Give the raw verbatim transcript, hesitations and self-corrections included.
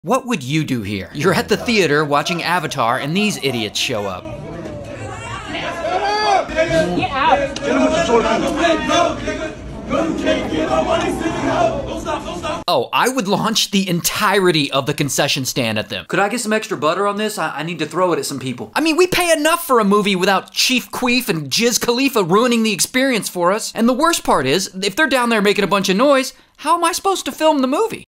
What would you do here? You're at the theater watching Avatar and these idiots show up. Get out! Oh, I would launch the entirety of the concession stand at them. Could I get some extra butter on this? I, I need to throw it at some people. I mean, we pay enough for a movie without Chief Queef and Jiz Khalifa ruining the experience for us. And the worst part is, if they're down there making a bunch of noise, how am I supposed to film the movie?